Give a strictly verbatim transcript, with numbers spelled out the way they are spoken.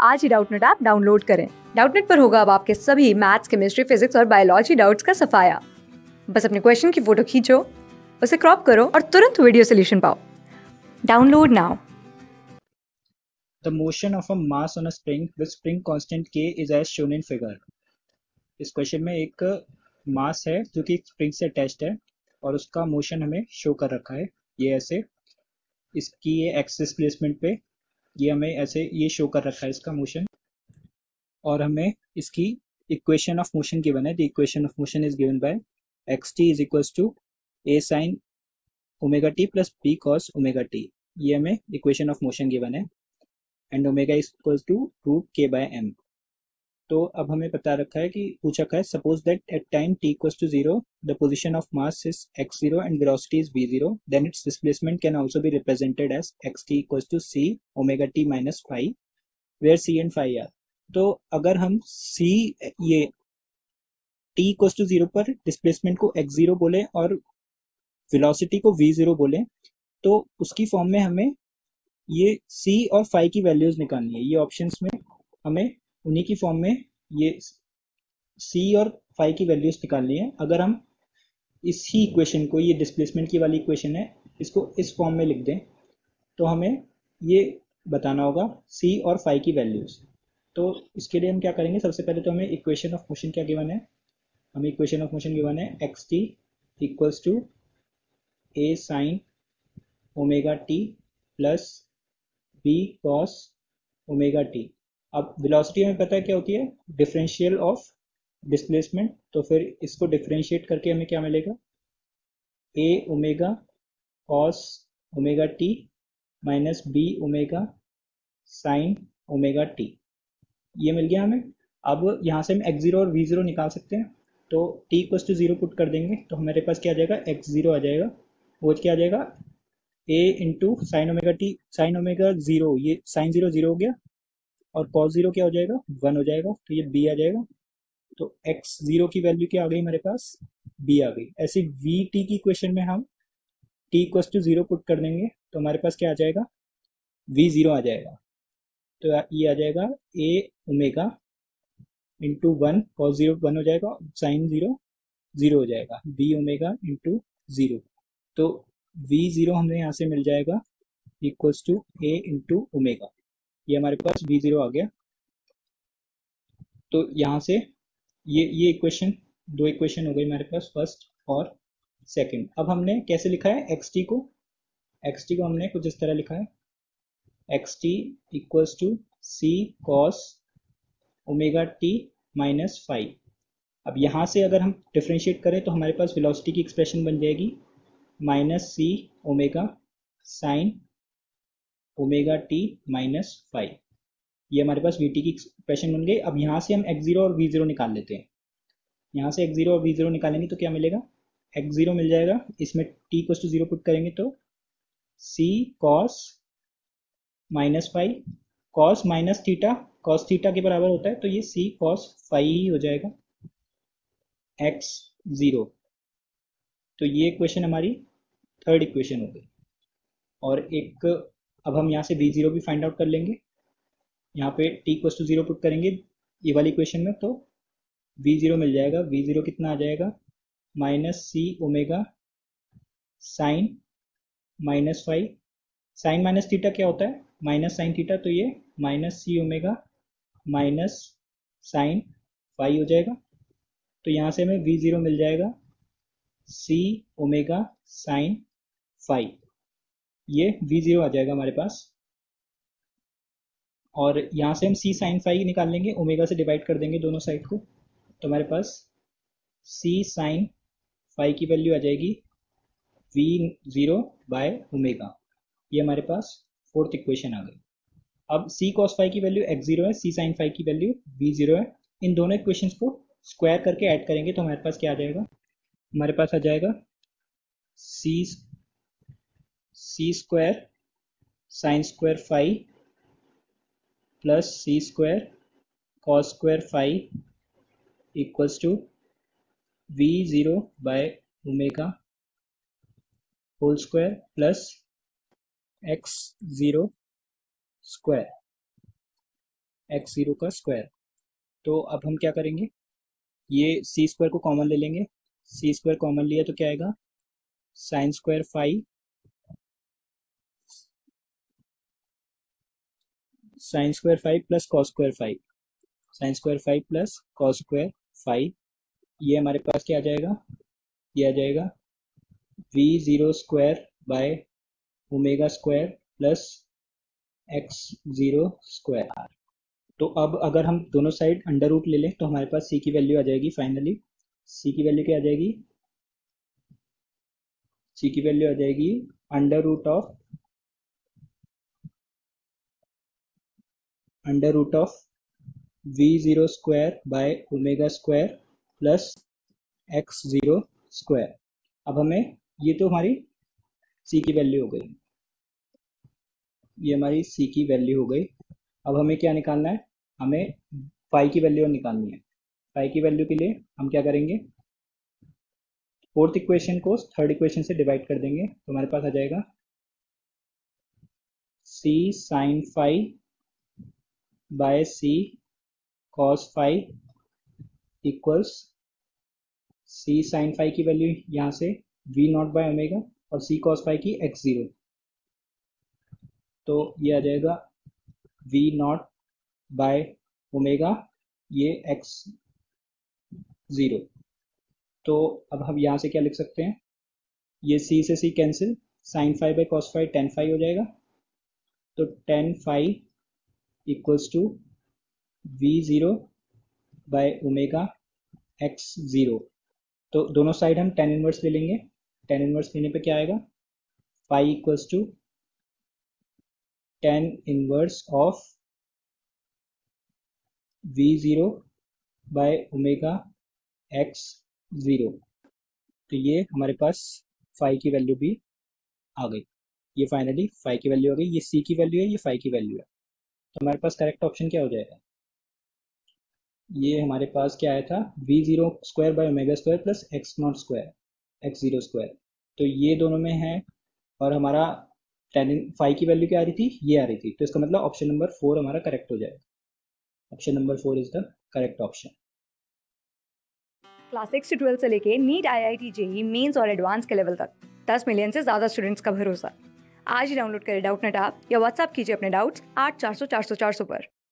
आज ही Doubtnut app download करें। डाउटनेट पर होगा अब आपके सभी मैथ्स, केमिस्ट्री, फिजिक्स और बायोलॉजी डाउट्स का सफाया। बस अपने क्वेश्चन की फोटो खींचो, उसे क्रॉप करो और तुरंत वीडियो सोल्यूशन पाओ। Download now. The motion of a mass on a spring with spring constant K is as shown in figure. इस क्वेश्चन में एक मास है जो कि स्प्रिंग से अटैच्ड है और उसका मोशन हमें शो कर रखा है। ये ऐसे इसकी ये एक्स डिस्प्लेसमेंट पे ये हमें ऐसे ये शो कर रखा है इसका मोशन, और हमें इसकी इक्वेशन ऑफ मोशन गिवन है। The equation of motion is given by x t is equals to a sine omega t plus b cos omega t. ये हमें इक्वेशन ऑफ मोशन गिवन है and omega is equals to root k by m. तो अब हमें पता रखा है कि पूछा है suppose that at time t equals to zero the position of mass is x zero and velocity is v zero, then it's displacement can also be represented as xt equals to c omega t minus phi, where c and phi are. तो अगर हम c ये t equals to zero पर displacement को x zero बोले और velocity को v zero बोले तो उसकी फॉर्म में हमें ये c और फाई की वैल्यूज निकालनी है। ये ऑप्शंस में हमें उन्हीं की फॉर्म में ये c और फाई की वैल्यूज निकालनी है। अगर हम इसी इक्वेशन को, ये डिस्प्लेसमेंट की वाली इक्वेशन है, इसको इस फॉर्म में लिख दें तो हमें ये बताना होगा c और फाई की वैल्यूज। तो इसके लिए हम क्या करेंगे, सबसे पहले तो हमें इक्वेशन ऑफ मोशन क्या गिवन है, हमें इक्वेशन ऑफ मोशन गिवन है x t equals to a sine omega t plus b cos omega t. अब वेलोसिटी हमें पता है क्या होती है, डिफरेंशियल ऑफ डिस्प्लेसमेंट। तो फिर इसको डिफरेंशिएट करके हमें क्या मिलेगा, a omega cos omega t minus b omega sine omega t. ये मिल गया हमें। अब यहाँ से हम एक्स जीरो और वी जीरो निकाल सकते हैं। तो t equals to zero put कर देंगे तो हमारे पास क्या आ जाएगा, एक्स जीरो आ जाएगा, वो क्या आ जाएगा a into sine omega t, sine omega zero, ये साइन जीरो जीरो हो गया और कॉस जीरो क्या हो जाएगा, वन हो जाएगा, तो ये b आ जाएगा। तो x जीरो की वैल्यू क्या आ गई हमारे पास, b आ गई। ऐसे v t की इक्वेशन में हम t equals to zero put कर देंगे तो हमारे पास क्या आ जाएगा, v जीरो आ जाएगा। तो ये आ जाएगा a omega into one, cos zero one हो जाएगा, साइन जीरो जीरो हो जाएगा, b ओमेगा इंटू जीरो। तो v जीरो हमें यहाँ से मिल जाएगा equals to a into omega. ये हमारे पास v जीरो आ गया। तो यहाँ से ये ये इक्वेशन, दो इक्वेशन हो गई हमारे पास, फर्स्ट और सेकंड। अब हमने कैसे लिखा है एक्स टी को, एक्स टी को हमने कुछ इस तरह लिखा है x t equals to c cos omega t minus phi. अब यहाँ से अगर हम डिफ्रेंशिएट करें तो हमारे पास वेलोसिटी की एक्सप्रेशन बन जाएगी minus c omega sine omega t minus phi. ये हमारे पास वी टी की एक्सप्रेशन बन गई। अब यहाँ से हम एक्स जीरो और वी जीरो निकाल लेते हैं। यहाँ से एक्स जीरो और वी जीरो निकालेंगे तो क्या मिलेगा, एक्स जीरो मिल जाएगा, इसमें t equals to zero put करेंगे तो c cos minus phi, cos minus theta cos theta के बराबर होता है, तो ये सी कॉस फाइव ही हो जाएगा एक्स जीरो। तो ये इक्वेशन हमारी थर्ड इक्वेशन हो गई। और एक अब हम यहाँ से वी जीरो भी फाइंड आउट कर लेंगे। यहाँ पे t equals to zero put करेंगे ये वाली इक्वेशन में तो वी जीरो मिल जाएगा, वी जीरो कितना आ जाएगा, minus c omega sine minus phi, sine minus theta क्या होता है, माइनस साइन थीटा, तो ये minus c omega minus sine phi हो जाएगा। तो यहाँ से हमें वी जीरो मिल जाएगा सी ओमेगा साइन फाइव, ये वी जीरो आ जाएगा हमारे पास। और यहाँ से हम सी साइन फाइव निकाल लेंगे, ओमेगा से डिवाइड कर देंगे दोनों साइड को, तो हमारे पास सी साइन फाइव की वैल्यू आ जाएगी वी जीरो बाय ओमेगा। ये हमारे पास फोर्थ इक्वेशन आ गई। अब सी कॉस फाइव की वैल्यू एक्स जीरो है, सी साइन फाइव की वैल्यू वी जीरो है। इन दोनों इक्वेशन को स्क्वायर करके ऐड करेंगे तो हमारे पास क्या आ जाएगा, हमारे पास आ जाएगा c c square sine square phi plus c square cos square phi equals to v zero by omega whole square plus x zero square. X zero का स्क्वायर। तो अब हम क्या करेंगे, ये सी स्क्वायर को कॉमन ले लेंगे। सी स्क्वायर कॉमन लिया तो क्या आएगा, sine square phi sine square phi plus cos square phi sine square phi plus cos square phi. ये हमारे पास क्या आ जाएगा, ये आ जाएगा v zero square by omega square plus x zero square. तो अब अगर हम दोनों साइड अंडर रूट ले लें तो हमारे पास सी की वैल्यू आ जाएगी। फाइनली सी की वैल्यू क्या आ जाएगी, सी की वैल्यू आ जाएगी under root of under root of v zero square by omega square plus x zero square. अब हमें, ये तो हमारी सी की वैल्यू हो गई, ये हमारी सी की वैल्यू हो गई। अब हमें क्या निकालना है, हमें फाई की वैल्यू निकालनी है। फाई की वैल्यू के लिए हम क्या करेंगे, फोर्थ इक्वेशन को थर्ड इक्वेशन से डिवाइड कर देंगे तो हमारे पास आ जाएगा c sine phi by c cos phi equals c sine phi की वैल्यू यहाँ से वी नॉट बाय ओमेगा और सी कॉस फाई की एक्स ज़ीरो। तो ये आ जाएगा वी नॉट बाय ओमेगा, ये एक्स ज़ीरो। तो अब हम यहाँ से क्या लिख सकते हैं, ये सी से c cancel, sine phi by cos phi tan phi हो जाएगा। तो tan phi equals to v zero by omega x zero. तो दोनों साइड हम टेन इनवर्स ले लेंगे। टेन इनवर्स लेने पे क्या आएगा, phi equals to tan inverse of v zero by omega x zero. तो ये हमारे पास फाइव की वैल्यू भी आ गई। ये फाइनली फाइव की वैल्यू आ गई, ये सी की वैल्यू है, ये फाइव की वैल्यू है। तो हमारे पास करेक्ट ऑप्शन क्या हो जाएगा, ये हमारे पास क्या आया था, v zero square by omega square plus x not square x zero square. तो ये दोनों में है और हमारा टेन फाइव की वैल्यू क्या आ रही थी, ये आ रही थी। तो इसका मतलब ऑप्शन नंबर फोर हमारा करेक्ट हो जाएगा। Option number four is the correct option. Class six से ट्वेल्थ से लेके NEET, I I T, JEE mains और एडवांस के लेवल तक दस मिलियन से ज्यादा स्टूडेंट्स का भरोसा। आज ही डाउनलोड करें डाउटनेट ऐप या व्हाट्सएप कीजिए अपने डाउट्स आठ चार सौ चार सौ चार सौ पर।